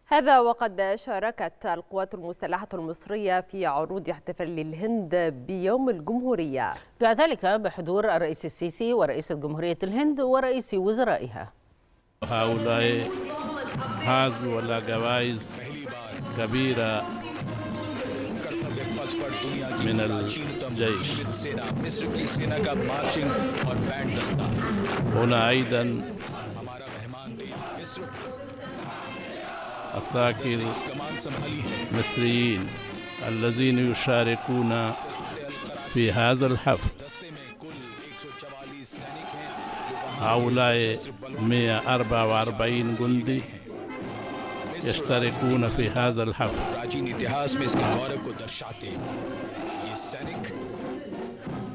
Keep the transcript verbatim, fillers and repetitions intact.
هذا وقد شاركت القوات المسلحة المصرية في عروض احتفال الهند بيوم الجمهورية، جاء ذلك بحضور الرئيس السيسي ورئيس جمهورية الهند ورئيس وزرائها. هؤلاء حازوا على جوائز كبيرة من الجيش. هنا أيضا عساكر مصريين الذين يشاركون في هذا الحفل. هؤلاء مئة وأربعة وأربعين جندي يشتركون في هذا الحفل.